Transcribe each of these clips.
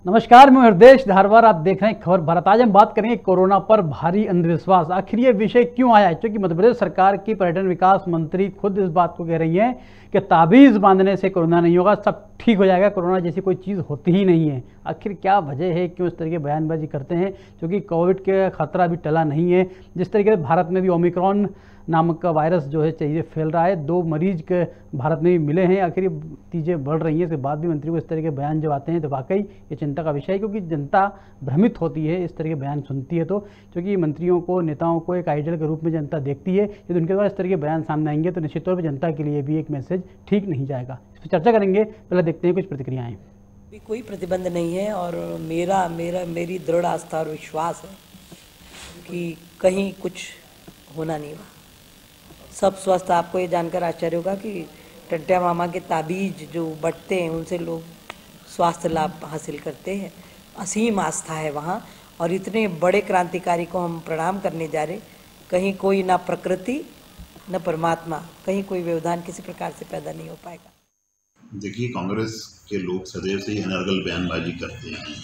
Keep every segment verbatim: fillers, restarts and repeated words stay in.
नमस्कार, मैं हृदय धारवार, आप देख रहे हैं खबर भारत। आज हम बात करेंगे कोरोना पर भारी अंधविश्वास। आखिर ये विषय क्यों आया है? क्योंकि मध्य प्रदेश सरकार की पर्यटन विकास मंत्री खुद इस बात को कह रही हैं कि ताबीज़ बांधने से कोरोना नहीं होगा, सब ठीक हो जाएगा, कोरोना जैसी कोई चीज़ होती ही नहीं है। आखिर क्या वजह है, क्यों इस तरह की बयानबाजी करते हैं? क्योंकि कोविड के खतरा अभी टला नहीं है। जिस तरीके से भारत में भी ओमिक्रॉन नामक का वायरस जो है चीज़ें फैल रहा है, दो मरीज के भारत में भी मिले हैं, आखिर ये चीज़ें बढ़ रही हैं। इसके बाद भी मंत्री को इस तरह के बयान जब आते हैं तो वाकई ये चिंता का विषय है, क्योंकि जनता भ्रमित होती है इस तरह के बयान सुनती है तो। क्योंकि मंत्रियों को, नेताओं को एक आइडल के रूप में जनता देखती है। यदि उनके द्वारा इस तरह के बयान सामने आएंगे तो निश्चित तौर पर जनता के लिए भी एक मैसेज ठीक नहीं जाएगा। इस पर चर्चा करेंगे, पहले देखते हैं कुछ प्रतिक्रियाएँ। कोई प्रतिबंध नहीं है और मेरा मेरा मेरी दृढ़ आस्था और विश्वास है कि कहीं कुछ होना नहीं हुआ, सब स्वस्थ। आपको ये जानकर आश्चर्य होगा कि टंट्या मामा के ताबीज जो बटते हैं उनसे लोग स्वास्थ्य लाभ हासिल करते हैं। असीम आस्था है वहाँ, और इतने बड़े क्रांतिकारी को हम प्रणाम करने जा रहे। कहीं कोई ना प्रकृति न परमात्मा, कहीं कोई व्यवधान किसी प्रकार से पैदा नहीं हो पाएगा। देखिए, कांग्रेस के लोग सदैव से ही अनर्गल बयानबाजी करते हैं।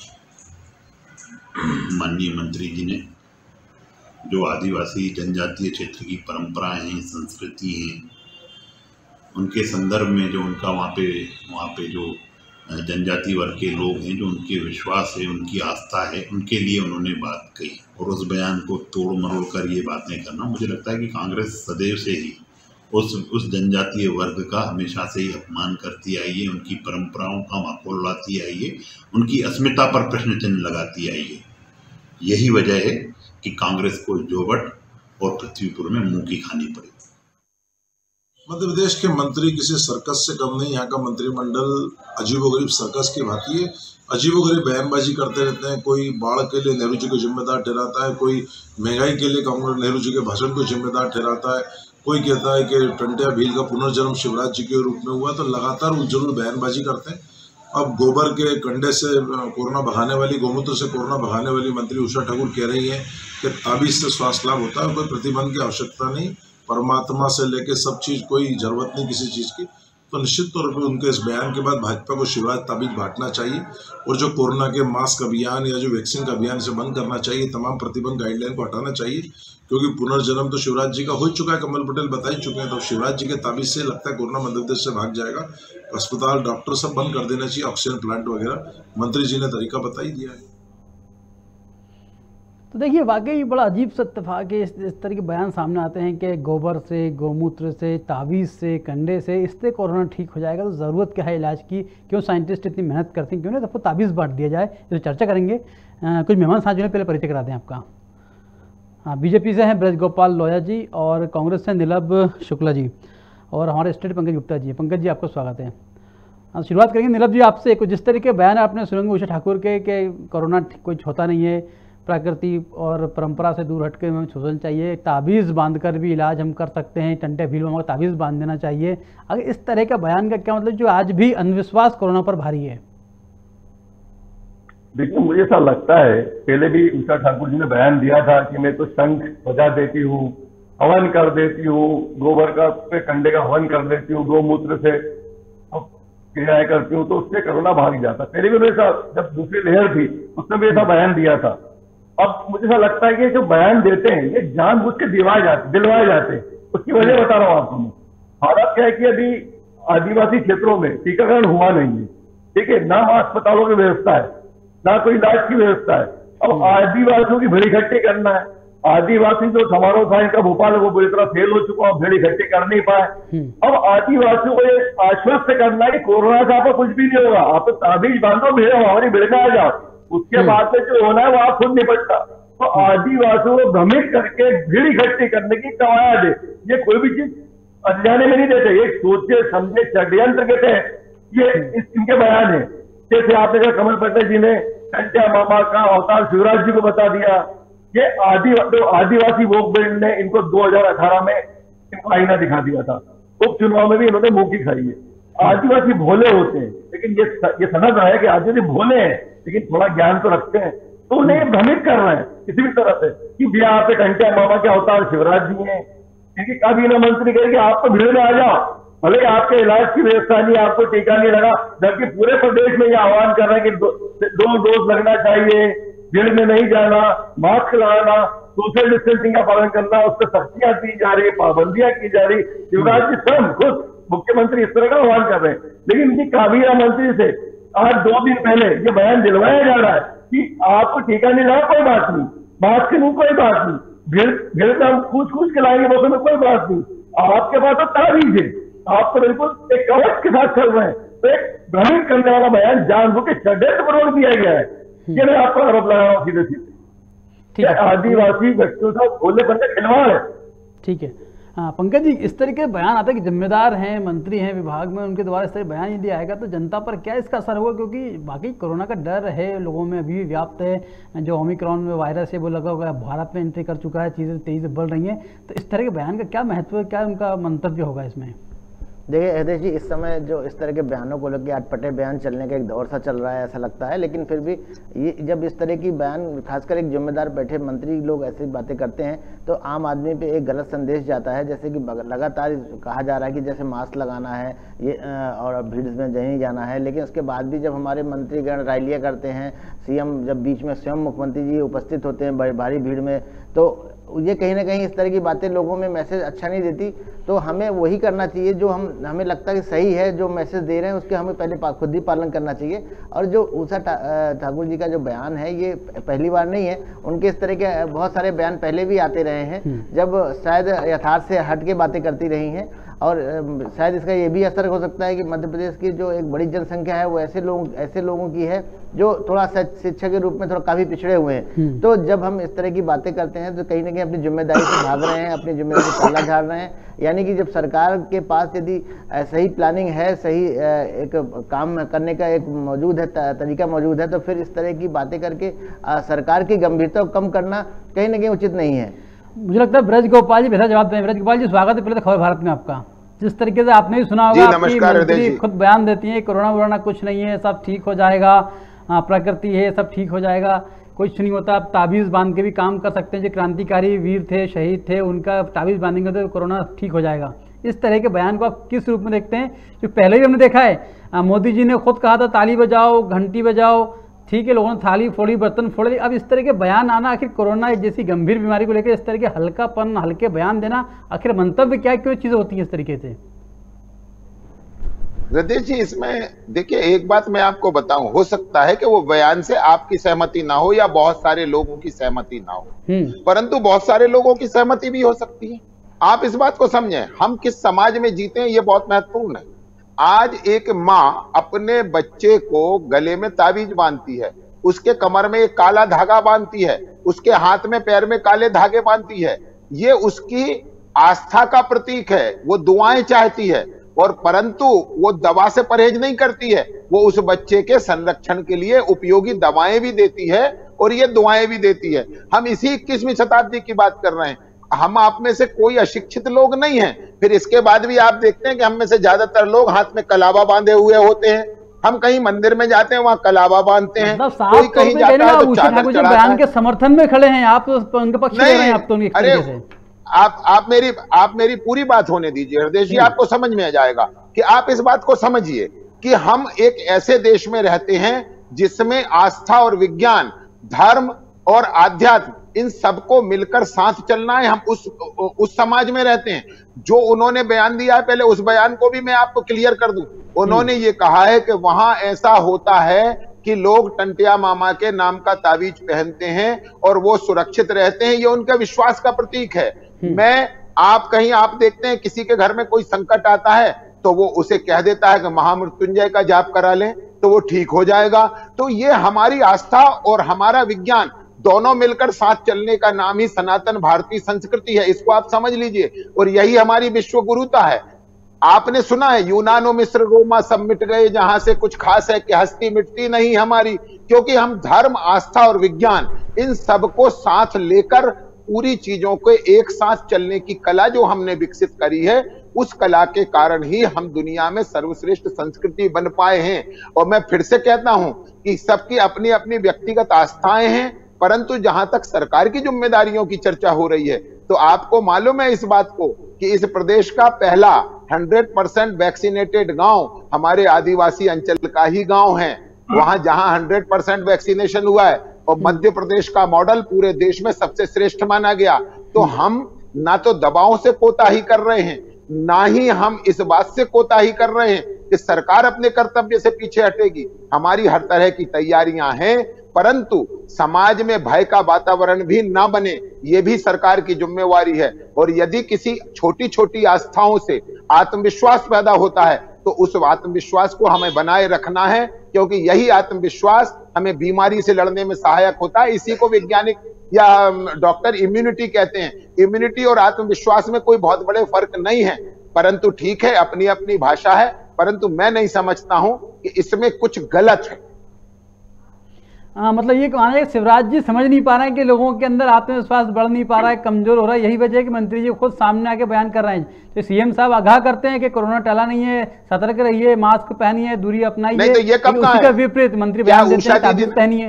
माननीय मंत्री जी ने जो आदिवासी जनजातीय क्षेत्र की परंपराएं हैं, संस्कृति हैं, उनके संदर्भ में जो उनका वहाँ पे वहाँ पे जो जनजाति वर्ग के लोग हैं, जो उनके विश्वास है, उनकी आस्था है, उनके लिए उन्होंने बात कही। और उस बयान को तोड़ मरोड़ कर ये बातें करना, मुझे लगता है कि कांग्रेस सदैव से ही उस उस जनजातीय वर्ग का हमेशा से ही अपमान करती आई है, उनकी परंपराओं का माखौल उड़ाती आई है, उनकी अस्मिता पर प्रश्न चिन्ह लगाती आई है। यही वजह है कि कांग्रेस को जोबट और पृथ्वीपुर में मुंह की खानी पड़ी। मध्य प्रदेश के मंत्री किसी सर्कस से कम नहीं। यहाँ का मंत्रिमंडल अजीबोगरीब सर्कस की भांति है, अजीबोगरीब बयानबाजी करते रहते हैं। कोई बाढ़ के लिए नेहरू जी को जिम्मेदार ठहराता है, कोई महंगाई के लिए कांग्रेस नेहरू जी के भाषण को जिम्मेदार ठहराता है, कोई कहता है कि टंट्या भील का पुनर्जन्म शिवराज जी के रूप में हुआ। तो लगातार उलझुल बयानबाजी करते हैं। अब गोबर के कंडे से कोरोना भगाने वाली, गोमूत्र से कोरोना भगाने वाली मंत्री उषा ठाकुर कह रही है कि ताबीज से स्वास्थ्य लाभ होता है, कोई प्रतिबंध की आवश्यकता नहीं, परमात्मा से लेके सब चीज़, कोई जरूरत नहीं किसी चीज़ की। तो निश्चित तौर पर उनके इस बयान के बाद भाजपा को शिवराज ताबीज बांटना चाहिए, और जो कोरोना के मास्क अभियान या जो वैक्सीन का अभियान से बंद करना चाहिए, तमाम प्रतिबंध गाइडलाइन को हटाना चाहिए। क्योंकि पुनर्जन्म तो शिवराज जी का हो चुका है, कमल पटेल बता ही चुके हैं। तो शिवराज जी के ताबीज से लगता है कोरोना मध्य प्रदेश से भाग जाएगा। अस्पताल, डॉक्टर सब बंद कर देना चाहिए, ऑक्सीजन प्लांट वगैरह। मंत्री जी ने तरीका बता ही दिया है। तो देखिए, वाकई बड़ा अजीब सा इत्तेफाक है, इस, इस तरह के बयान सामने आते हैं कि गोबर से, गोमूत्र से, ताबीज़ से, कंडे से, इससे कोरोना ठीक हो जाएगा। तो ज़रूरत क्या है इलाज की? क्यों साइंटिस्ट इतनी मेहनत करते हैं? क्यों नहीं सबको ताबीज़ बांट दिया जाए? इस पर चर्चा करेंगे। आ, कुछ मेहमान साथ जो है, पहले परिचय करा दें आपका। हाँ, बीजेपी से हैं ब्रज गोपाल लोया जी, और कांग्रेस से नीलभ शुक्ला जी, और हमारे स्टेट पंकज गुप्ता जी। पंकज जी, आपका स्वागत है। हाँ, शुरुआत करेंगे नीलभ जी आपसे। कुछ जिस तरीके बयान आपने सुनेंगे उषा ठाकुर के कि कोरोना कोई होता नहीं है, प्रकृति और परंपरा से दूर हटके हमें शोषण चाहिए, ताबीज़ बांधकर भी इलाज हम कर सकते हैं, टंटे भील में ताबीज़ बांध देना चाहिए। अगर इस तरह का बयान का क्या मतलब, जो आज भी अंधविश्वास कोरोना पर भारी है? देखिए, मुझे ऐसा लगता है, पहले भी उषा ठाकुर जी ने बयान दिया था कि मैं तो शंख बजा देती हूँ, हवन कर देती हूँ, गोबर का पे कंडे का हवन कर देती हूँ, गौमूत्र से क्रियाएं करती हूँ, तो उससे कोरोना भाग जाता। पहले भी मेरे साथ जब दूसरी लहर थी उसमें भी ऐसा बयान दिया था। अब मुझे ऐसा लगता है कि जो बयान देते हैं ये जानबूझ के दिलवाए जाते दिलवाए जाते हैं। उसकी वजह बता रहा हूँ आपको। हालत क्या है कि अभी आदिवासी क्षेत्रों में टीकाकरण हुआ नहीं है, ठीक है, ना अस्पतालों की व्यवस्था है, ना कोई इलाज की व्यवस्था है। अब आदिवासियों की भीड़ इकट्ठी करना है। आदिवासी जो समारोह था इनका भोपाल, वो बुरी तरह फेल हो चुका और भीड़ इकट्ठी कर नहीं पाए। अब आदिवासियों को ये आश्वस्त करना है कि कोरोना से आपको कुछ भी नहीं होगा, आप तो ताबीज बांधो, भीड़ हमारी भीड़ में आ जाओ, उसके बाद में जो होना है वो आप खुद निपटना। तो आदिवासियों को भ्रमित करके भीड़ इकट्ठी करने की कवायद है। ये कोई भी चीज अनजाने में नहीं देते, ये सोचे समझे षड्यंत्र कहते हैं, ये इनके बयान है। जैसे आपने कहा कमल पटेल जी ने टंट्या मामा का अवतार शिवराज जी को बता दिया। ये आदि आदिवासी वोट बैंक ने इनको दो हजार अठारह में इनको आईना दिखा दिया था। उपचुनाव में भी इन्होंने मुंह की खाई है। आदिवासी भोले होते हैं, लेकिन ये ये समझ रहा है कि आदिवासी भोले हैं लेकिन थोड़ा ज्ञान तो रखते हैं, तो उन्हें भ्रमित कर रहे हैं किसी भी तरह से कि भैया आप टंट्या मामा के अवतार शिवराज जी हैं। क्योंकि काबीना मंत्री कहेंगे आप तो भीड़ में आ जाओ, भले आपके इलाज की व्यवस्था नहीं, आपको टीका नहीं लगा, जबकि पूरे प्रदेश में ये आह्वान कर रहे हैं कि दो, दो डोज लगना चाहिए, भीड़ में नहीं जाना, मास्क लगाना, सोशल डिस्टेंसिंग का पालन करना, उस पर सख्तियां दी जा रही, पाबंदियां की जा रही। युवराज जी स्वयं खुद मुख्यमंत्री इस तरह का आह्वान कर रहे हैं, लेकिन इनकी काबीना मंत्री से आज दो दिन पहले ये बयान दिलवाया जा रहा है कि आपको टीका नहीं लगा कोई बात नहीं, मास्क नहीं कोई बात नहीं, भीड़ भीड़ में हम कूच कूच के लाएंगे मौसम में कोई बात नहीं, आपके पास तो तारीफ है, आप तो बिल्कुल एक कवच के साथ चल रहे हैं। तो एक भ्रमित करने वाला बयान जानबूझ के षड्यंत्रपूर्वक दिया गया है, ये मैं आपको आरोप लगा रहा हूँ सीधे सीधे। आदिवासी व्यक्तियों का भोले बनने खिलवाड़ है। ठीक है, हाँ पंकज जी, इस तरीके के बयान आते हैं कि जिम्मेदार हैं, मंत्री हैं विभाग में, उनके द्वारा इस तरह बयान यदि आएगा तो जनता पर क्या इसका असर होगा? क्योंकि बाकी कोरोना का डर है लोगों में, अभी भी व्याप्त है, जो ओमिक्रॉन में वायरस है वो लगा हुआ है, भारत में एंट्री कर चुका है, चीज़ें तेजी से बढ़ रही हैं, तो इस तरह के बयान का क्या महत्व है, क्या उनका मंतव्य होगा इसमें? देखिए हृदय जी, इस समय जो इस तरह के बयानों को लेकर अटपटे बयान चलने का एक दौर सा चल रहा है ऐसा लगता है, लेकिन फिर भी ये जब इस तरह की बयान खासकर एक जिम्मेदार बैठे मंत्री लोग ऐसी बातें करते हैं तो आम आदमी पे एक गलत संदेश जाता है। जैसे कि लगातार कहा जा रहा है कि जैसे मास्क लगाना है ये और भीड़ में नहीं जाना है, लेकिन उसके बाद भी जब हमारे मंत्रीगण रैलियाँ करते हैं, सीएम जब बीच में स्वयं मुख्यमंत्री जी उपस्थित होते हैं बड़ी भारी भीड़ में, तो ये कहीं ना कहीं इस तरह की बातें लोगों में मैसेज अच्छा नहीं देती। तो हमें वही करना चाहिए जो हम हमें लगता है कि सही है, जो मैसेज दे रहे हैं उसके हमें पहले खुद ही पालन करना चाहिए। और जो उषा ठाकुर जी का जो बयान है ये पहली बार नहीं है, उनके इस तरह के बहुत सारे बयान पहले भी आते रहे हैं, जब शायद यथार्थ से हट के बातें करती रही हैं। और शायद इसका ये भी असर हो सकता है कि मध्य प्रदेश की जो एक बड़ी जनसंख्या है वो ऐसे लोग ऐसे लोगों की है जो थोड़ा शिक्षा के रूप में थोड़ा काफी पिछड़े हुए हैं। तो जब हम इस तरह की बातें करते हैं तो कहीं ना कहीं अपनी जिम्मेदारी से भाग रहे हैं, अपनी जिम्मेदारी पल्ला झाड़ रहे हैं। यानी कि जब सरकार के पास यदि सही प्लानिंग है, सही एक काम करने का एक मौजूद है तरीका मौजूद है, तो फिर इस तरह की बातें करके सरकार की गंभीरता को कम करना कहीं ना कहीं उचित नहीं है। मुझे लगता है ब्रज गोपाल जी बेहतर जवाब दें। ब्रज गोपाल जी, स्वागत है पहले तो खबर भारत में आपका। जिस तरीके से आपने भी सुना होगा, आपकी मंत्री खुद बयान देती है कोरोना वोरोना कुछ नहीं है, सब ठीक हो जाएगा, प्रकृति है, सब ठीक हो जाएगा, कुछ नहीं होता, आप ताबीज़ बांध के भी काम कर सकते हैं। जो क्रांतिकारी वीर थे, शहीद थे, उनका ताबीज़ बांधेंगे तो कोरोना ठीक हो जाएगा। इस तरह के बयान को आप किस रूप में देखते हैं? जो पहले भी हमने देखा है, मोदी जी ने खुद कहा था ताली बजाओ, घंटी बजाओ, ठीक है, लोगों ने थाली फोड़ी, बर्तन फोड़े। अब इस तरह के बयान आना, आखिर कोरोना जैसी गंभीर बीमारी को लेकर इस तरह के हल्कापन, हल्के बयान देना, आखिर मंतव्य क्या, क्यों चीजें होती हैं इस तरीके से? हृदय जी, इसमें देखिए एक बात मैं आपको बताऊं, हो सकता है कि वो बयान से आपकी सहमति ना हो या बहुत सारे लोगों की सहमति ना हो, परंतु बहुत सारे लोगों की सहमति भी हो सकती है। आप इस बात को समझें, हम किस समाज में जीते हैं ये बहुत महत्वपूर्ण है। आज एक माँ अपने बच्चे को गले में ताबीज बांधती है, उसके कमर में एक काला धागा बांधती है, उसके हाथ में पैर में काले धागे बांधती है, ये उसकी आस्था का प्रतीक है। वो दुआएं चाहती है, और परंतु वो दवा से परहेज नहीं करती है, वो उस बच्चे के संरक्षण के लिए उपयोगी दवाएं भी देती है और ये दुआएं भी देती है। हम इसी इक्कीसवीं शताब्दी की बात कर रहे हैं। हम आप में से कोई अशिक्षित लोग नहीं हैं, फिर इसके बाद भी आप देखते हैं कि हम में से ज्यादातर लोग हाथ में कलावा बांधे हुए होते हैं। हम कहीं मंदिर में जाते हैं, वहां कलावा बांधते हैं, कोई कहीं जाता है तो चादर चढ़ाता है। बयान के समर्थन में खड़े हैं आप, तो उनके पक्ष में रहे हैं आप तो उनकी तरीके से। आप आप मेरी आप मेरी पूरी बात होने दीजिए हृदय जी, आपको समझ में आ जाएगा कि आप इस बात को समझिए कि हम एक ऐसे देश में रहते हैं जिसमें आस्था और विज्ञान, धर्म और आध्यात्म, इन सबको मिलकर साथ चलना है। हम उस उस समाज में रहते हैं। जो उन्होंने बयान दिया है, पहले उस बयान को भी मैं आपको क्लियर कर दूं। उन्होंने ये कहा है कि वहां ऐसा होता है कि लोग टंटिया मामा के नाम का ताबीज पहनते हैं और वो सुरक्षित रहते हैं, ये उनका विश्वास का प्रतीक है। मैं आप कहीं आप देखते हैं किसी के घर में कोई संकट आता है तो वो उसे कह देता है कि महामृत्युंजय का जाप करा लें तो वो ठीक हो जाएगा। तो ये हमारी आस्था और हमारा विज्ञान दोनों मिलकर साथ चलने का नाम ही सनातन भारतीय संस्कृति है, इसको आप समझ लीजिए। और यही हमारी विश्व गुरुता है। आपने सुना है यूनानो मिस्र रोमा सब मिट गए, जहां से कुछ खास है कि हस्ती मिटती नहीं हमारी, क्योंकि हम धर्म, आस्था और विज्ञान इन सबको साथ लेकर पूरी चीजों को एक साथ चलने की कला जो हमने विकसित करी है, उस कला के कारण ही हम दुनिया में सर्वश्रेष्ठ संस्कृति बन पाए हैं। और मैं फिर से कहता हूं कि सबकी अपनी अपनी व्यक्तिगत आस्थाएं हैं, परंतु जहां तक सरकार की जिम्मेदारियों की चर्चा हो रही है तो आपको मालूम है इस बात को कि इस प्रदेश का पहला हंड्रेड परसेंट वैक्सीनेटेड गांव हमारे आदिवासी अंचल का ही गांव है, वहां जहां हंड्रेड परसेंट वैक्सीनेशन हुआ है और मध्य प्रदेश का मॉडल पूरे देश में सबसे श्रेष्ठ माना गया। तो हम ना तो दबाव से कोताही कर रहे हैं, ना ही हम इस बात से कोताही कर रहे हैं कि सरकार अपने कर्तव्य से पीछे हटेगी। हमारी हर तरह की तैयारियां हैं, परंतु समाज में भय का वातावरण भी ना बने, ये भी सरकार की जिम्मेवारी है। और यदि किसी छोटी छोटी आस्थाओं से आत्मविश्वास पैदा होता है तो उस आत्मविश्वास को हमें बनाए रखना है, क्योंकि यही आत्मविश्वास हमें बीमारी से लड़ने में सहायक होता है। इसी को वैज्ञानिक या डॉक्टर इम्यूनिटी कहते हैं। इम्यूनिटी और आत्मविश्वास में कोई बहुत बड़े फर्क नहीं है, परंतु ठीक है, अपनी अपनी भाषा है, परंतु मैं नहीं समझता हूं कि इसमें कुछ गलत है। हाँ, मतलब ये कहना है कि शिवराज जी समझ नहीं पा रहे हैं कि लोगों के अंदर आत्मविश्वास बढ़ नहीं पा रहा है, कमजोर हो रहा है। यही वजह है कि मंत्री जी खुद सामने आके बयान कर रहे हैं। तो सीएम साहब आगाह करते हैं कि कोरोना टला नहीं है, सतर्क रहिए, मास्क पहनिए, दूरी अपनाइए। नहीं तो ये कब कहा है? विपरीत मंत्री बयान देते हैं ताबीज पहनिए।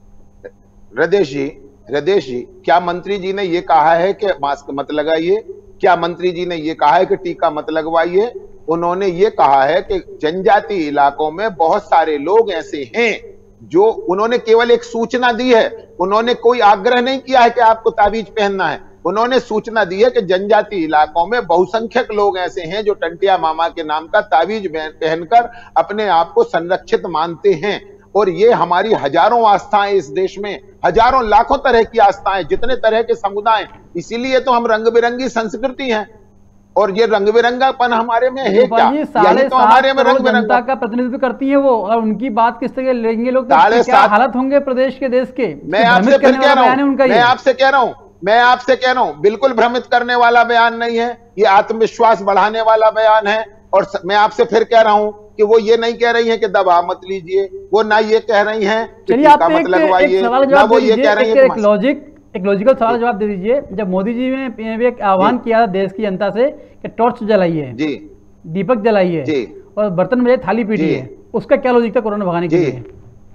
हृदय जी, हृदय जी, क्या मंत्री जी ने ये कहा है कि मास्क मत लगाइए? क्या मंत्री जी ने ये कहा है कि टीका मत लगवाइए? उन्होंने ये कहा है कि जनजातीय इलाकों में बहुत सारे लोग ऐसे हैं जो, उन्होंने केवल एक सूचना दी है, उन्होंने कोई आग्रह नहीं किया है कि आपको ताबीज पहनना है। उन्होंने सूचना दी है कि जनजातीय इलाकों में बहुसंख्यक लोग ऐसे हैं जो टंटिया मामा के नाम का ताबीज पहनकर अपने आप को संरक्षित मानते हैं। और ये हमारी हजारों आस्थाएं इस देश में, हजारों लाखों तरह की आस्थाएं, जितने तरह के समुदाय, इसीलिए तो हम रंग बिरंगी संस्कृति हैं। और ये रंग बिरंगापन हमारे में है क्या? यही तो हमारे में रंग बिरंगा का प्रतिनिधित्व करती है वो, और उनकी बात किस तरह लेंगे लोग तो क्या हालत होंगे प्रदेश के, देश के। मैं आपसे फिर कह रहा हूं, मैं आपसे कह रहा हूं मैं आपसे कह रहा हूं बिल्कुल भ्रमित करने वाला बयान नहीं है, ये आत्मविश्वास बढ़ाने वाला बयान है। और मैं आपसे फिर कह रहा हूं कि वो ये नहीं कह रही है कि दवा मत लीजिए, वो ना ये कह रही है कि टीका मत लगवाइए, ना वो ये कह रही है। लॉजिक एक लॉजिकल सवाल जवाब दे दीजिए। जब मोदी जी ने एक आह्वान किया था देश की जनता से कि टॉर्च जलाइए जी, दीपक जलाइए और बर्तन बजाइए, थाली पीटिए, उसका क्या लॉजिक था कोरोना भगाने के लिए?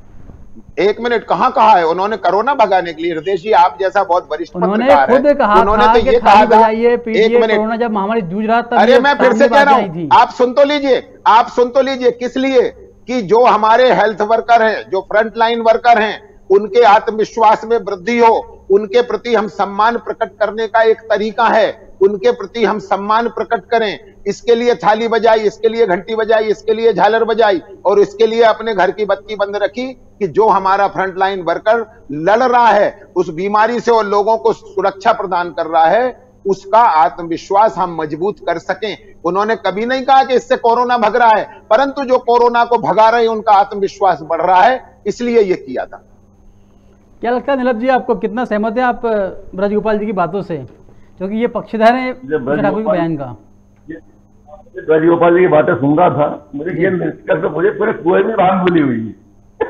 एक मिनट, कहां कहा है उन्होंने कोरोना भगाने के लिए? हृदय जी, आप जैसा बहुत वरिष्ठ उन्होंने खुद कहा, उन्होंने तो ये कहा था, एक मिनट, कोरोना जब महामारी जूझ रहा था। अरे मैं फिर से कह रहा हूं, आप सुन तो लीजिए, आप सुन तो लीजिए। किस लिए? कि जो हमारे हेल्थ वर्कर हैं, जो फ्रंट लाइन वर्कर हैं, उनके आत्मविश्वास में वृद्धि हो, उनके प्रति हम सम्मान प्रकट करने का एक तरीका है, उनके प्रति हम सम्मान प्रकट करें। इसके लिए थाली बजाई, इसके लिए घंटी बजाई, इसके लिए झालर बजाई, और इसके लिए अपने घर की बत्ती बंद रखी कि जो हमारा फ्रंट लाइन वर्कर लड़ रहा है उस बीमारी से और लोगों को सुरक्षा प्रदान कर रहा है, उसका आत्मविश्वास हम मजबूत कर सकें। उन्होंने कभी नहीं कहा कि इससे कोरोना भग रहा है, परंतु जो कोरोना को भगा रहे हैं उनका आत्मविश्वास बढ़ रहा है, इसलिए यह किया था। क्या लगता है नीलम जी, आपको कितना सहमत है आप ब्रजगोपाल जी की बातों से, क्योंकि ये पक्षधर है ठाकुर के बयान का? ब्रजगोपाल जी की बातें सुन रहा था, मुझे ये तो मुझे पूरे कुएं में बात बोली हुई है।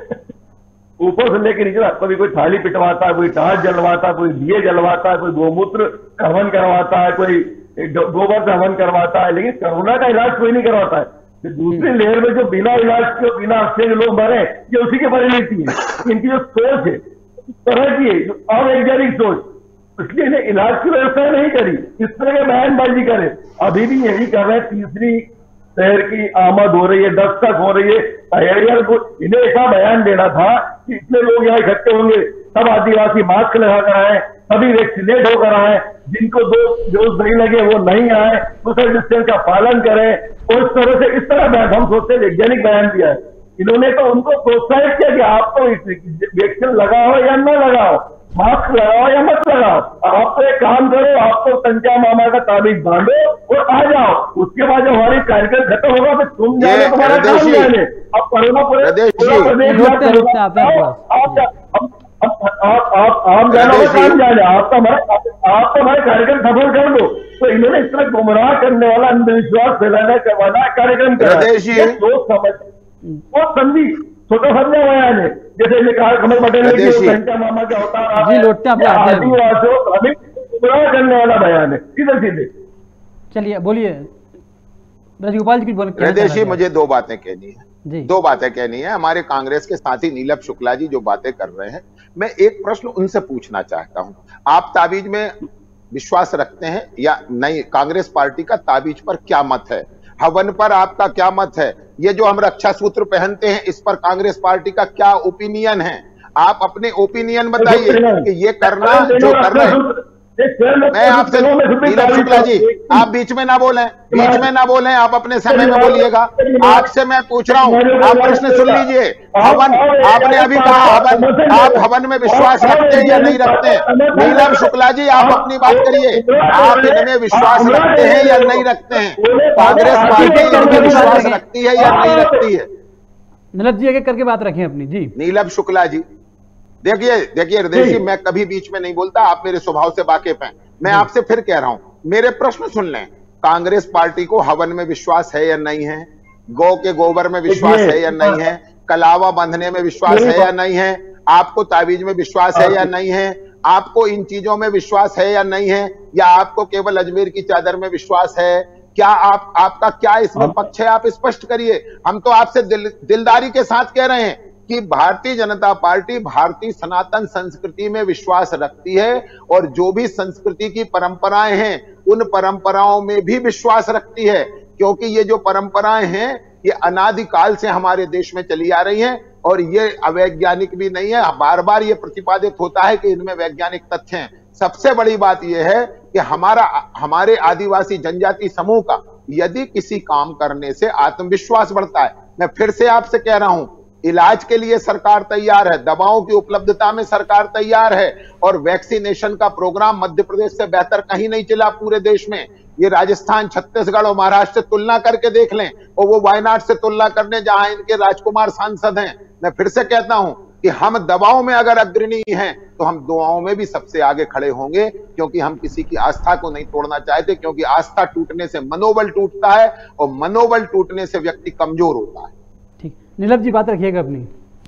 ऊपर से लेकर नीचे तक, कभी कोई थाली पिटवाता है, कोई टाट जलवाता, कोई दिए जलवाता है, कोई गोमूत्र का हवन करवाता है, कोई गोबर से हवन करवाता है, लेकिन कोरोना का इलाज कोई नहीं करवाता है। तो दूसरी लहर में जो बिना इलाज के, बिना अक्षय के लोग मरे, ये उसी के परिणति है। इनकी जो सोच है तरह की है, अवैज्ञानिक सोच, इसलिए इन्हें इलाज की व्यवस्था नहीं करी, इस तरह के बयानबाजी करे। अभी भी यही कर रहे हैं। तीसरी शहर की आमद हो रही है, दस्तक हो रही है, तैयारियां को, इन्हें ऐसा बयान देना था कि इतने लोग यहाँ इकट्ठे होंगे, सब आदिवासी मास्क लगा कर आए, सभी वैक्सीनेट होकर आए, जिनको दो डोज नहीं लगे वो नहीं आए, सोशल डिस्टेंस का पालन करें। और इस तरह से इस तरह बयान, हम सोचते वैज्ञानिक बयान दिया है। इन्होंने तो उनको प्रोत्साहित किया कि आप तो वैक्सीन लगाओ या न लगाओ, मास्क लगाओ या मत लगाओ, आप तो एक काम करो, आप तो टंटिया मामा का ताबीज बांधो और आ जाओ। उसके बाद जब हमारी कार्यक्रम खत्म होगा तो तुम जाने, तुम्हारा काम जाने। अब कोरोना पूरे आप आप जानो काम जाने, आप तो हमारे आप तो हमारे कार्यक्रम सफल कर दो। तो इन्होंने इस तरह गुमराह करने वाला, अंधविश्वास फैलाने वाला कार्यक्रम करा, सोच समझ वो समझी, छोटा समझा बयान है। जैसे कहा कमल पटेल ने कि टंटिया मामा क्या होता है, आदिवासियों हमें गुमराह करने वाला बयान है, सीधे सीधे। चलिए बोलिए ब्रजगोपाल जी, हृदय, मुझे दो बातें कहनी है, दो बातें कहनी है। हमारे कांग्रेस के साथी नीलम शुक्ला जी जो बातें कर रहे हैं, मैं एक प्रश्न उनसे पूछना चाहता हूं। आप ताबीज में विश्वास रखते हैं या नहीं? कांग्रेस पार्टी का ताबीज पर क्या मत है? हवन पर आपका क्या मत है? ये जो हम रक्षा सूत्र पहनते हैं, इस पर कांग्रेस पार्टी का क्या ओपिनियन है? आप अपने ओपिनियन बताइए कि ये करना जो कर रहे हैं। मैं आपसे, नीलम शुक्ला जी, आप बीच में ना बोलें, बीच में ना बोलें, आप अपने समय में बोलिएगा। आपसे मैं पूछ रहा हूं, आप प्रश्न सुन लीजिए। हवन, आपने अभी कहा हवन, आप हवन में विश्वास रखते हैं या नहीं रखते हैं? नीलम शुक्ला जी, आप अपनी बात करिए, आप इनमें विश्वास रखते हैं या नहीं रखते हैं? कांग्रेस पार्टी इनमें विश्वास रखती है या नहीं रखती है? नीलम जी आगे करके बात रखें अपनी। जी नीलम शुक्ला जी, देखिए देखिए हृदय जी, मैं कभी बीच में नहीं बोलता, आप मेरे स्वभाव से वाकिफ हैं। मैं आपसे फिर कह रहा हूं, मेरे प्रश्न सुन लें। कांग्रेस पार्टी को हवन में विश्वास है या नहीं है? गौ के गोबर में विश्वास है या नहीं है? कलावा बांधने में विश्वास है या नहीं है? आपको ताबीज में विश्वास है या नहीं है? आपको इन चीजों में विश्वास है या नहीं है? या आपको केवल अजमेर की चादर में विश्वास है? क्या आप, आपका क्या इसमें पक्ष है? आप स्पष्ट करिए। हम तो आपसे दिल, दिलदारी के साथ कह रहे हैं कि भारतीय जनता पार्टी भारतीय सनातन संस्कृति में विश्वास रखती है और जो भी संस्कृति की परंपराएं हैं उन परंपराओं में भी विश्वास रखती है, क्योंकि ये जो परंपराएं हैं ये अनादिकाल से हमारे देश में चली आ रही हैं और ये अवैज्ञानिक भी नहीं है। बार बार ये प्रतिपादित होता है कि इनमें वैज्ञानिक तथ्य हैं। सबसे बड़ी बात यह है कि हमारा हमारे आदिवासी जनजाति समूह का यदि किसी काम करने से आत्मविश्वास बढ़ता है, मैं फिर से आपसे कह रहा हूं, इलाज के लिए सरकार तैयार है, दवाओं की उपलब्धता में सरकार तैयार है और वैक्सीनेशन का प्रोग्राम मध्य प्रदेश से बेहतर कहीं नहीं चला पूरे देश में। ये राजस्थान, छत्तीसगढ़ और महाराष्ट्र से तुलना करके देख लें और वो वायनाड से तुलना करने जहां इनके राजकुमार सांसद हैं। मैं फिर से कहता हूं कि हम दवाओं में अगर अग्रणी हैं तो हम दुआओं में भी सबसे आगे खड़े होंगे, क्योंकि हम किसी की आस्था को नहीं तोड़ना चाहते, क्योंकि आस्था टूटने से मनोबल टूटता है और मनोबल टूटने से व्यक्ति कमजोर होता है। ठीक, नीलम जी बात रखिएगा अपनी।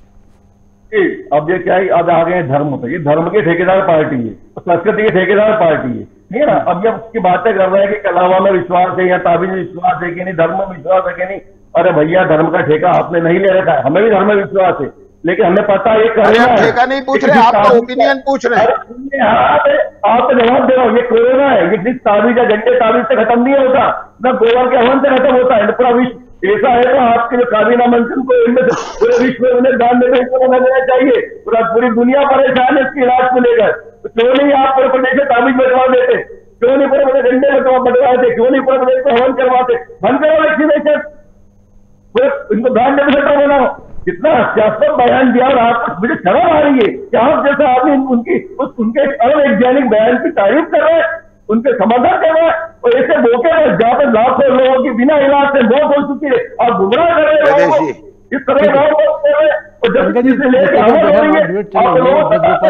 अब ये क्या है, अब आ गए धर्म पे। ये धर्म के ठेकेदार पार्टी है, संस्कृति के ठेकेदार पार्टी है, ठीक है ना। अब जब उसकी बातें कर रहे हैं कि कलावा में विश्वास है या ताबीज में विश्वास है कि नहीं, धर्म में विश्वास है कि नहीं, अरे भैया धर्म का ठेका आपने नहीं ले रखा है, हमें भी धर्म में विश्वास है, लेकिन हमें पता है ठेका नहीं पूछ रहे, आपका ओपिनियन पूछ रहे हैं। आप जवाब दे रहा हूँ, ये कोरोना है, ये जिस ताबीज या घंटे ताबीज से खत्म नहीं होता, न गोबर के हवन से खत्म होता है। पूरा विश्व ऐसा है तो आपके जो काबीना मंत्री को इनमें पूरे विश्व में उन्हें ध्यान देने को देना चाहिए। पूरा पूरी दुनिया परेशान है इसके इलाज को लेकर, तो क्यों नहीं आप पूरे प्रदेश में ताबीज बंटवा देते? क्यों नहीं पूरे प्रदेश घंटे बंटवाते? क्यों नहीं पूरे प्रदेश को हवन करवाते? बंद करो वैक्सीनेशन, इनको ध्यान देने से देना। कितना हास्यास्पद बयान दिया और आप मुझे शर्म आ रही है कि आप जैसा आदमी उनकी उस उनके अवैज्ञानिक बयान की तारीफ कर रहे हैं, उनके समर्थन कर रहे हैं, और ऐसे मौके पर जहाँ पर लाखों लोगों की बिना इलाज से मौत हो चुकी है और गुमराह कर रहे हैं लोगों को, इस तरह लोगों को कर रहे हैं। और जब किसी लेकर हवन हो रही है आप लोगों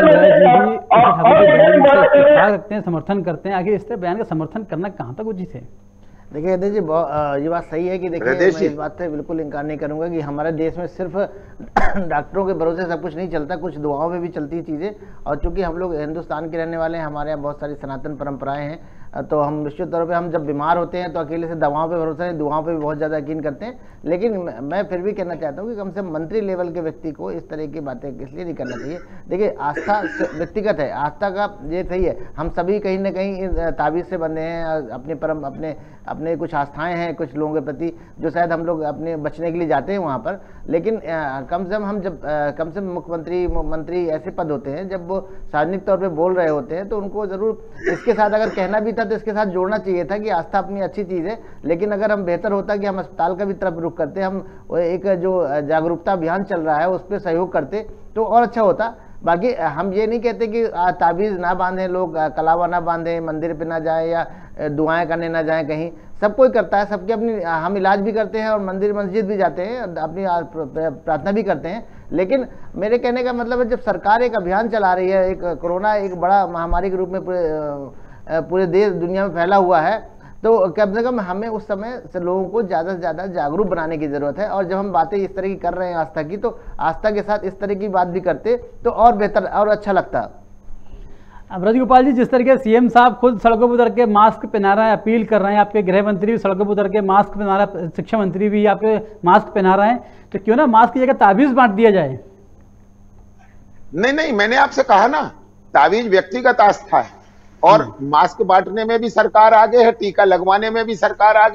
को समर्थन करते हैं, आगे इस तरह बयान का समर्थन करना कहाँ तक उचित है? देखिए अजय जी, ये बात सही है कि देखिए मैं इस बात से बिल्कुल इनकार नहीं करूंगा कि हमारे देश में सिर्फ डॉक्टरों के भरोसे सब कुछ नहीं चलता, कुछ दुआओं में भी चलती है चीज़ें। और चूंकि हम लोग हिंदुस्तान के रहने वाले हैं, हमारे यहाँ बहुत सारी सनातन परंपराएं हैं, तो हम निश्चित तौर पे हम जब बीमार होते हैं तो अकेले से दवाओं पे भरोसा नहीं, दुआओं पे भी बहुत ज़्यादा यकीन करते हैं। लेकिन मैं फिर भी कहना चाहता हूँ कि कम से कम मंत्री लेवल के व्यक्ति को इस तरह की बातें इसलिए नहीं करना चाहिए। देखिए आस्था व्यक्तिगत है, आस्था का ये सही है, हम सभी कहीं ना कहीं ताबीज़ से बंधे हैं, अपने परम अपने अपने कुछ आस्थाएं हैं कुछ लोगों के प्रति, जो शायद हम लोग अपने बचने के लिए जाते हैं वहाँ पर। लेकिन आ, कम से कम हम जब आ, कम से कम मुख्यमंत्री मंत्री ऐसे पद होते हैं, जब वो सार्वजनिक तौर पे बोल रहे होते हैं तो उनको ज़रूर इसके साथ अगर कहना भी था तो इसके साथ जोड़ना चाहिए था कि आस्था अपनी अच्छी चीज़ है, लेकिन अगर हम बेहतर होता कि हम अस्पताल का भी तरफ रुख करते, हम एक जो जागरूकता अभियान चल रहा है उस पर सहयोग करते तो और अच्छा होता। बाकी हम ये नहीं कहते कि ताबीज़ ना बांधें लोग, कलावा ना बांधें, मंदिर पे ना जाएं या दुआएं करने ना जाएं कहीं, सब कोई करता है, सबके अपनी, हम इलाज भी करते हैं और मंदिर मस्जिद भी जाते हैं, अपनी प्रार्थना भी करते हैं। लेकिन मेरे कहने का मतलब है जब सरकार एक अभियान चला रही है, एक कोरोना एक बड़ा महामारी के रूप में पूरे पूरे देश दुनिया में फैला हुआ है, तो कम से कम हमें उस समय से लोगों को ज़्यादा से ज़्यादा जागरूक बनाने की ज़रूरत है। और जब हम बातें इस तरह की कर रहे हैं आस्था की, तो आस्था के साथ इस तरह की बात भी करते तो और बेहतर और अच्छा लगता। अब राजगोपाल जी, जिस तरीके से सीएम साहब खुद सड़कों पर उतर के मास्क पहना रहे हैं, अपील कर रहे हैं, आपके गृह मंत्री भी सड़कों पर उतर के मास्क पहना रहे हैं, शिक्षा मंत्री भी आपके मास्क पहना रहे हैं, तो क्यों ना मास्क की जगह ताबीज़ बांट दिया जाए? नहीं नहीं, मैंने आपसे कहा ना, ताबीज व्यक्तिगत आस्था है और मास्क बांटने में भी सरकार आगे है, टीका लगवाने में भी सरकार आगे है,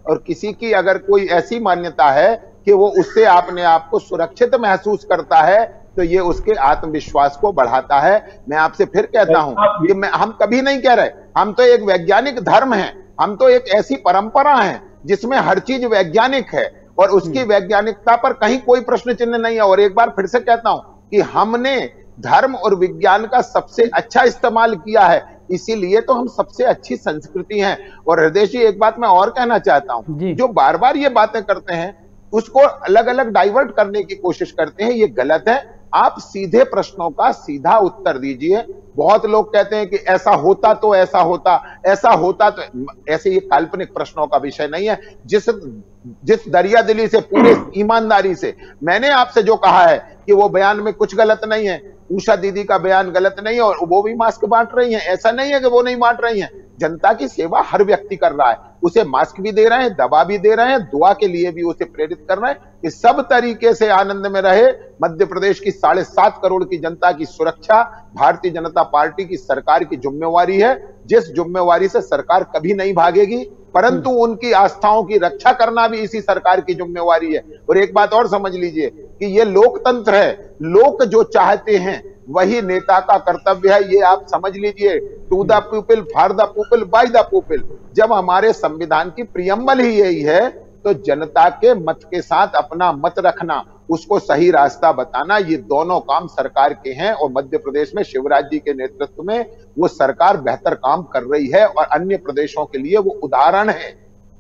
और किसी की अगर कोई ऐसी मान्यता है कि वो उससे अपने आप को सुरक्षित महसूस करता है तो ये उसके आत्मविश्वास को बढ़ाता है। मैं आपसे फिर कहता हूं कि मैं हम कभी नहीं कह रहे, हम तो एक वैज्ञानिक धर्म है, हम तो एक ऐसी परंपरा है जिसमें हर चीज वैज्ञानिक है और उसकी वैज्ञानिकता पर कहीं कोई प्रश्न चिन्ह नहीं है। और एक बार फिर से कहता हूं कि हमने धर्म और विज्ञान का सबसे अच्छा इस्तेमाल किया है, इसीलिए तो हम सबसे अच्छी संस्कृति हैं। और हृदय जी एक बात मैं और कहना चाहता हूं, जो बार बार ये बातें करते हैं उसको अलग अलग डाइवर्ट करने की कोशिश करते हैं, ये गलत है। आप सीधे प्रश्नों का सीधा उत्तर दीजिए। बहुत लोग कहते हैं कि ऐसा होता तो ऐसा होता, ऐसा होता तो ऐसे, ये काल्पनिक प्रश्नों का विषय नहीं है। जिस जिस दरिया दिली से, पूरे ईमानदारी से मैंने आपसे जो कहा है कि वो बयान में कुछ गलत नहीं है, उषा दीदी का बयान गलत नहीं है और वो भी मास्क बांट रही हैं, ऐसा नहीं है कि वो नहीं बांट रही हैं। जनता की सेवा हर व्यक्ति कर रहा है, उसे मास्क भी दे रहे हैं, दवा भी दे रहे हैं, दुआ के लिए भी उसे प्रेरित कर रहे हैं कि सब तरीके से आनंद में रहे। मध्य प्रदेश की साढ़े सात करोड़ की जनता की सुरक्षा भारतीय जनता पार्टी की सरकार की जिम्मेवारी है, जिस जिम्मेवारी से सरकार कभी नहीं भागेगी, परंतु उनकी आस्थाओं की रक्षा करना भी इसी सरकार की जिम्मेवारी है। और एक बात और समझ लीजिए कि ये लोकतंत्र है, लोग जो चाहते हैं वही नेता का कर्तव्य है, ये आप समझ लीजिए। To the people, for the people, by the people. जब हमारे संविधान की प्रियम्बल ही यही है तो जनता के मत के साथ अपना मत रखना, उसको सही रास्ता बताना, ये दोनों काम सरकार के हैं। और मध्य प्रदेश में शिवराज जी के नेतृत्व में वो सरकार बेहतर काम कर रही है और अन्य प्रदेशों के लिए वो उदाहरण है।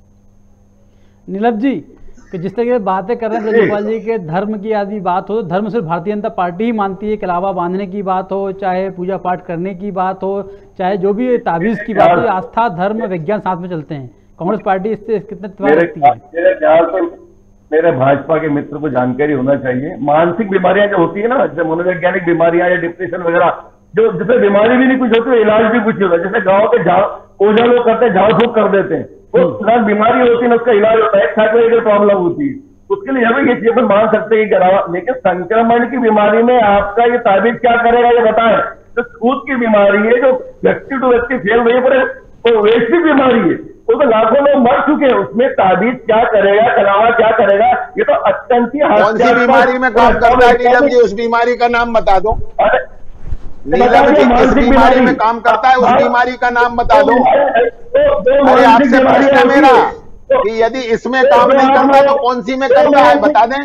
नीलम जी कि जिस तरह की बातें कर रहे हैं ब्रजगोपाल जी के धर्म की आदि बात हो, धर्म सिर्फ भारतीय जनता पार्टी ही मानती है, कलावा बांधने की बात हो, चाहे पूजा पाठ करने की बात हो, चाहे जो भी ताबीज की बात हो, आस्था धर्म विज्ञान साथ में चलते हैं। कांग्रेस पार्टी इससे कितने मेरे ख्याल से मेरे भाजपा के मित्र को जानकारी होना चाहिए, मानसिक बीमारियां जो होती है ना, जैसे मनोवैज्ञानिक बीमारियां या डिप्रेशन वगैरह, जो जिससे बीमारी भी नहीं कुछ होती, इलाज भी कुछ नहीं होता। जैसे गाँव के झाड़ ओझा लोग करते हैं, झाड़ फूक कर देते हैं, वो बीमारी होती है ना, उसका इलाज होता है, साइकोलॉजिकल प्रॉब्लम होती है, उसके लिए हमें ये चीज अपन मान सकते हैं कि करावा। लेकिन संक्रमण की बीमारी में आपका ये ताबीज क्या करेगा ये बताएं। तो छूत की बीमारी है जो व्यक्ति टू व्यक्ति फैल रही है, पर वो वैश्विक बीमारी है, वो तो लाखों लोग मर चुके हैं, उसमें ताबीज क्या करेगा, कलावा क्या करेगा, ये तो अत्यंत ही कौन सी बीमारी में काम करता है नीलम जी, उस बीमारी का नाम बता दो। नीलम जी किस बीमारी में काम करता है, उस बीमारी का नाम बता दो। अरे आपसे प्रश्न है मेरा कि यदि इसमें काम नहीं करता तो कौन सी में करता है, बता दें,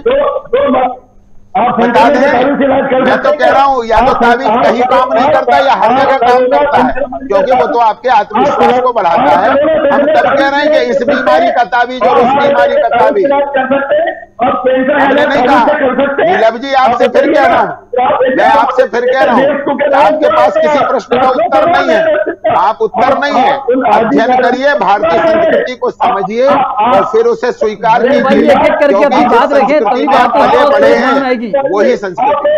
बता दें। मैं तो कह रहा हूं या तो ताबीज कहीं काम नहीं करता या हर जगह काम करता है, क्योंकि वो तो आपके आत्मविश्वास को बढ़ाता है। हम तब कह रहे हैं कि इस बीमारी का ताबीज और उस बीमारी का ताबीज हमने नहीं कहा। नीलम जी आपसे फिर कह रहा हूं, मैं आपसे फिर कह रहा हूं, आपके पास किसी प्रश्न का उत्तर नहीं है, आप उत्तर नहीं है, अध्ययन करिए, भारतीय संस्कृति को समझिए और फिर उसे स्वीकार कीजिए, क्योंकि जिस संस्कृति में आप पले बड़े हैं वही संस्कृति।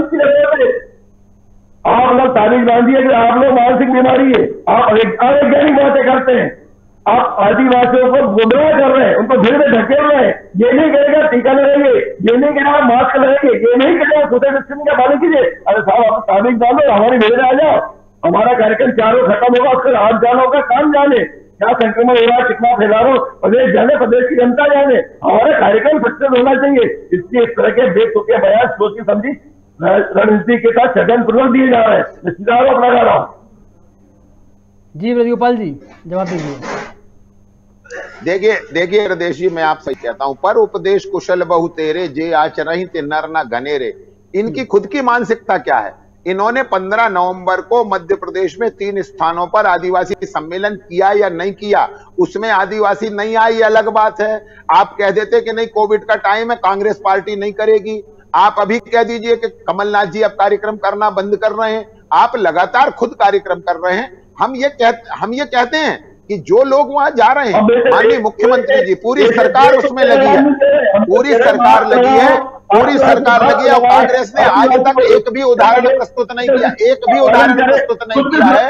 आप लोग तारीख बांधिए कि आप लोग मानसिक बीमारी है, आप अवैज्ञानिक बातें करते हैं, आप आदिवासियों को गुमराह कर रहे हैं, उनको भीड़ में धकेल रहे हैं। ये नहीं कहेगा टीका लगाएंगे, ये नहीं कहेगा मास्क लगाएंगे, ये नहीं कहेगा सोशल डिस्टेंसिंग का पालन कीजिए। अरे साहब आप तारीख डालो, हमारी भीड़ में आ जाओ, हमारा कार्यक्रम चारों खत्म होगा, उसके हाथ जानो का काम जाने, क्या संक्रमण हो रहा है, कितना फैला रहा हो, प्रदेश जाने, प्रदेश की जनता जाने, हमारा कार्यक्रम सक्सेस होना चाहिए। इसलिए इस तरह के बेतुके बयान सोची समझी रणनीति के साथ सदन पूर्वक दिए जा रहे हैं, रिश्तेदारों अपना जा रहा हूं। जी ब्रजगोपाल जी जवाब दीजिए। देखिए देखिए हृदय जी, मैं आपसे कहता हूं, पर उपदेश कुशल बहु तेरे जे आचरहि ते नर न घनेरे। इनकी खुद की मानसिकता क्या है? इन्होंने पंद्रह नवंबर को मध्य प्रदेश में तीन स्थानों पर आदिवासी सम्मेलन किया या नहीं किया, उसमें आदिवासी नहीं आई, अलग बात है। आप कह देते कि नहीं कोविड का टाइम है, कांग्रेस पार्टी नहीं करेगी। आप अभी कह दीजिए कि कमलनाथ जी अब कार्यक्रम करना बंद कर रहे हैं, आप लगातार खुद कार्यक्रम कर रहे हैं। हम ये कह हम ये कहते हैं कि जो लोग वहां जा रहे हैं, माननीय मुख्यमंत्री जी, पूरी सरकार उसमें लगी है, पूरी सरकार लगी है पूरी सरकार लगी है। कांग्रेस ने आज तक एक भी उदाहरण प्रस्तुत नहीं किया, एक भी उदाहरण प्रस्तुत नहीं किया है,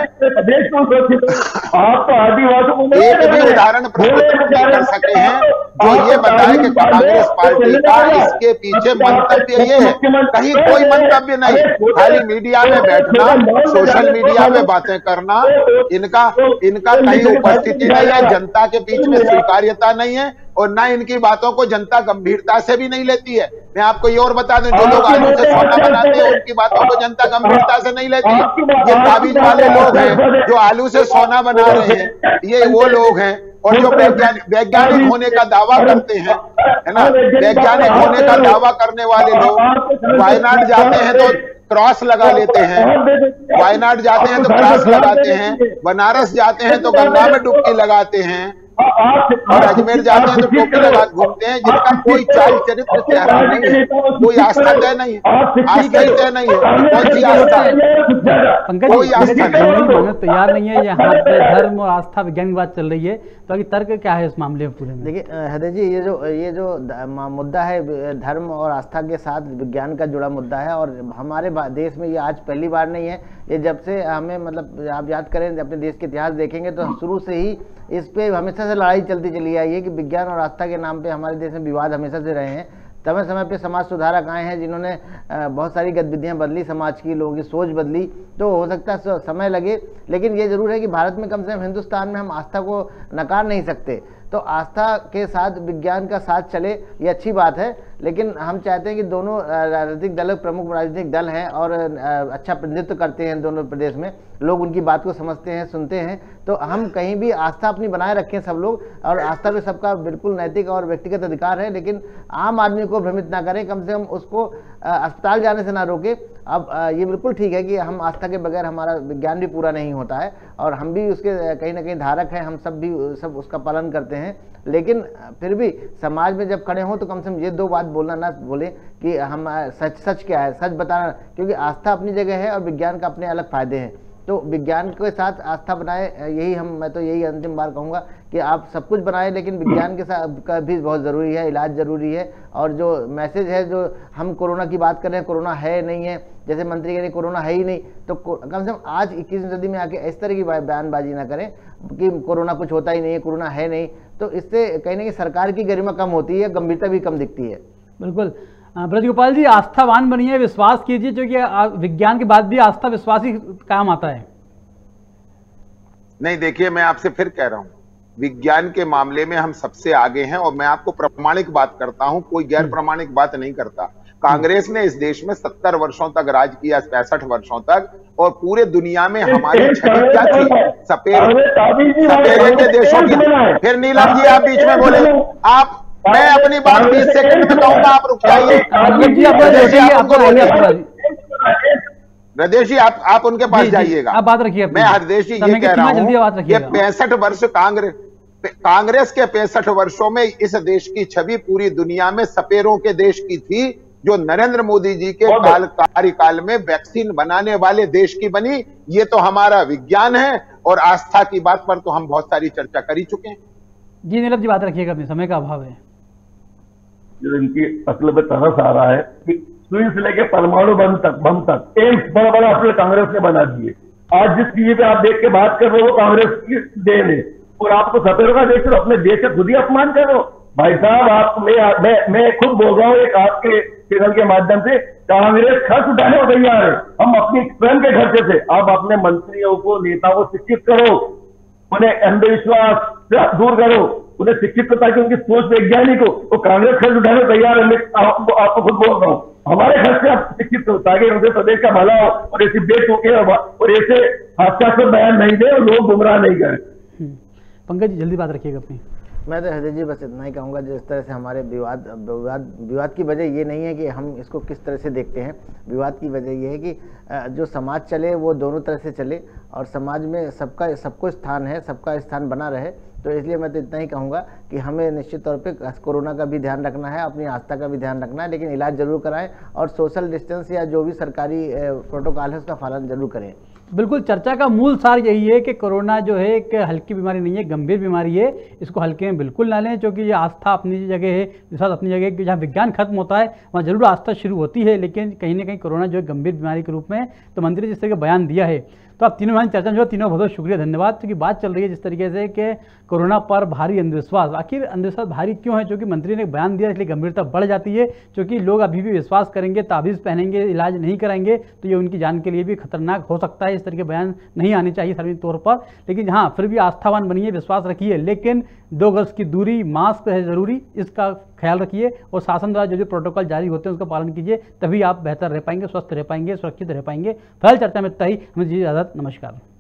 एक भी उदाहरण प्रस्तुत नहीं कर सके हैं जो ये बताए कि कांग्रेस पार्टी का इसके पीछे मंतव्य ये है। कहीं कोई मंतव्य नहीं, खाली मीडिया में बैठना, सोशल मीडिया में बातें करना, इनका इनका कहीं उपस्थिति नहीं है, जनता के बीच में स्वीकार्यता नहीं है और ना इनकी बातों को जनता गंभीरता से भी नहीं लेती है। मैं आपको ये और बता दूं, जो लोग आलू से सोना बनाते हैं उनकी बातों को जनता गंभीरता से नहीं लेती। ये ताबीज वाले लोग हैं जो आलू से सोना बना रहे हैं, ये वो लोग हैं। और जो वैज्ञानिक वैज्ञानिक होने का दावा करते हैं, है ना, वैज्ञानिक होने का दावा करने वाले लोग वायनाड जाते हैं तो क्रॉस लगा लेते हैं, वायनाड जाते हैं तो क्रॉस लगाते हैं, बनारस जाते हैं तो गंगा में डुबकी लगाते हैं और अजमेर जाते हैं तो टोपी लगा घूमते हैं, जिनका कोई चाल चरित्र चेहरा नहीं है, कोई आस्था तय नहीं है, आस्था ही तय नहीं है, कौन सी आस्था है? कोई आस्था नहीं, तैयार नहीं है। यहाँ पे धर्म और आस्था विज्ञान की बात चल रही है, तो अभी तर्क क्या है इस मामले में पूरे में? देखिए हृदय जी, ये जो ये जो मुद्दा है धर्म और आस्था के साथ विज्ञान का जुड़ा मुद्दा है और हमारे देश में ये आज पहली बार नहीं है। ये जब से हमें, मतलब आप याद करें अपने देश के इतिहास देखेंगे तो शुरू से ही इस पे हमेशा से लड़ाई चलती चली आई है कि विज्ञान और आस्था के नाम पे हमारे देश में विवाद हमेशा से रहे हैं। समय समय पे समाज सुधारक आए हैं जिन्होंने बहुत सारी गतिविधियां बदली, समाज की लोगों की सोच बदली, तो हो सकता है समय लगे, लेकिन ये जरूर है कि भारत में, कम से कम हिंदुस्तान में, हम आस्था को नकार नहीं सकते। तो आस्था के साथ विज्ञान का साथ चले, ये अच्छी बात है, लेकिन हम चाहते हैं कि दोनों राजनीतिक दल, प्रमुख राजनीतिक दल हैं और अच्छा प्रतिनिधित्व करते हैं दोनों प्रदेश में, लोग उनकी बात को समझते हैं, सुनते हैं, तो हम कहीं भी आस्था अपनी बनाए रखें सब लोग। और आस्था पे सबका बिल्कुल नैतिक और व्यक्तिगत अधिकार है, लेकिन आम आदमी को भ्रमित ना करें, कम से कम उसको अस्पताल जाने से ना रोके। अब ये बिल्कुल ठीक है कि हम आस्था के बगैर हमारा विज्ञान भी पूरा नहीं होता है और हम भी उसके कहीं ना कहीं धारक हैं, हम सब भी सब उसका पालन करते हैं, लेकिन फिर भी समाज में जब खड़े हों तो कम से कम ये दो बात बोलना ना बोले कि हम सच सच क्या है, सच बताना, क्योंकि आस्था अपनी जगह है और विज्ञान का अपने अलग फायदे हैं। तो विज्ञान के साथ आस्था बनाए, यही हम मैं तो यही अंतिम बार कहूँगा कि आप सब कुछ बनाए, लेकिन विज्ञान के साथ का भी बहुत ज़रूरी है, इलाज ज़रूरी है। और जो मैसेज है, जो हम कोरोना की बात कर रहे हैं, कोरोना है नहीं है, जैसे मंत्री कह रहे कोरोना है ही नहीं, तो कम से कम आज इक्कीसवीं सदी में आके इस तरह की बयानबाजी ना करें कि कोरोना कुछ होता ही नहीं है, कोरोना है नहीं, तो इससे कहीं ना कहीं सरकार की गरिमा कम होती है, गंभीरता भी कम दिखती है। बिल्कुल। ब्रजगोपाल जी, आस्थावान बनिए, विश्वास कीजिए, क्योंकि विज्ञान के बाद भी आस्था विश्वास ही काम आता है। नहीं, देखिए मैं आपसे फिर कह रहा हूं, विज्ञान के मामले में हम सबसे आगे हैं और मैं आपको प्रमाणिक बात करता हूं, कोई गैर प्रमाणिक बात नहीं करता। कांग्रेस ने इस देश में सत्तर वर्षों तक राज किया, पैंसठ वर्षों तक, और पूरे दुनिया में हमारी छवि क्या थी? सपेरे सपेरे के देशों की। फिर नीलम जी आप बीच में बोले, आप मैं अपनी बात बीस सेकंड में कहूंगा, आप रुक जाइए। रदेश जी आप आप उनके पास जाइएगा, आप बात रखिए। मैं हरदेश जी ये कह रहा हूं, ये पैंसठ वर्ष कांग्रेस कांग्रेस के पैंसठ वर्षों में इस देश की छवि पूरी दुनिया में सपेरों के देश की थी, जो नरेंद्र मोदी जी के काल कार्यकाल में वैक्सीन बनाने वाले देश की बनी। ये तो हमारा विज्ञान है और आस्था की बात पर तो हम बहुत सारी चर्चा कर ही चुके हैं। जी नीलम जी बात रखिएगा, अपने समय का अभाव है। इनकी अकल में तरस आ रहा है कि सुई से लेके परमाणु बम तक बम तक एम्स बड़ा बड़ा अपने कांग्रेस ने बना दिए। आज जिस चीज पे आप देख के बात कर रहे हो वो कांग्रेस की देन है, और आपको सपेरों का देश, अपने देश का खुद ही अपमान कर रहे हो। भाई साहब, आप मैं मैं मैं खुद बोल रहा हूँ एक आपके चैनल के माध्यम से, कांग्रेस खर्च उठाने को तैयार है, हम अपनी स्वयं के खर्चे से। आप अपने मंत्रियों को, नेताओं को शिक्षित करो, उन्हें अंधविश्वास दूर करो, उन्हें शिक्षित करो ताकि उनकी सोच वैज्ञानिक हो। तो कांग्रेस खर्च उठाने को तैयार है, मैं आपको आपको खुद बोल रहा हूँ, हमारे खर्च से आप शिक्षित हो ताकि उत्तर प्रदेश का भला हो और ऐसी बेतुके और ऐसे हास्यास्पद बयान नहीं दे और लोग गुमराह नहीं करें। पंकज जी जल्दी बात रखिएगा अपनी। मैं तो हृदय जी बस इतना ही कहूँगा, जिस तरह से हमारे विवाद विवाद विवाद की वजह ये नहीं है कि हम इसको किस तरह से देखते हैं, विवाद की वजह ये है कि जो समाज चले वो दोनों तरह से चले और समाज में सबका सबको स्थान है, सबका स्थान बना रहे। तो इसलिए मैं तो इतना ही कहूँगा कि हमें निश्चित तौर पे कोरोना का भी ध्यान रखना है, अपनी आस्था का भी ध्यान रखना है, लेकिन इलाज जरूर कराएं और सोशल डिस्टेंस या जो भी सरकारी प्रोटोकॉल है उसका पालन जरूर करें। बिल्कुल, चर्चा का मूल सार यही है कि कोरोना जो है एक हल्की बीमारी नहीं है, गंभीर बीमारी है। इसको हल्के में बिल्कुल ना लें, क्योंकि ये आस्था अपनी जगह है, विश्वास अपनी जगह है। जहाँ विज्ञान खत्म होता है वहाँ जरूर आस्था शुरू होती है, लेकिन कहीं ना कहीं कोरोना जो है गंभीर बीमारी के रूप में, तो मंत्री जिस तरह का बयान दिया है, तो आप तीनों हमारी चर्चा जो है तीनों बहुत बहुत शुक्रिया, धन्यवाद। क्योंकि बात चल रही है जिस तरीके से कि कोरोना पर भारी अंधविश्वास, आखिर अंधविश्वास भारी क्यों है? क्योंकि मंत्री ने बयान दिया इसलिए गंभीरता बढ़ जाती है, क्योंकि लोग अभी भी विश्वास करेंगे, ताबीज़ पहनेंगे, इलाज नहीं कराएंगे, तो ये उनकी जान के लिए भी खतरनाक हो सकता है। इस तरह के बयान नहीं आने चाहिए सार्वजनिक तौर पर। लेकिन हाँ, फिर भी आस्थावान बनिए, विश्वास रखिए, लेकिन दो गज की दूरी, मास्क है ज़रूरी, इसका ख्याल रखिए, और शासन द्वारा जो जो प्रोटोकॉल जारी होते हैं उसका पालन कीजिए, तभी आप बेहतर रह पाएंगे, स्वस्थ रह पाएंगे, सुरक्षित रह पाएंगे। फिलहाल चर्चा में इतना ही, हमें दीजिए इजाज़त, नमस्कार।